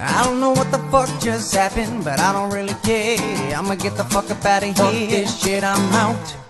I don't know what the fuck just happened, but I don't really care. I'ma get the fuck up out of here. Fuck this shit, I'm out.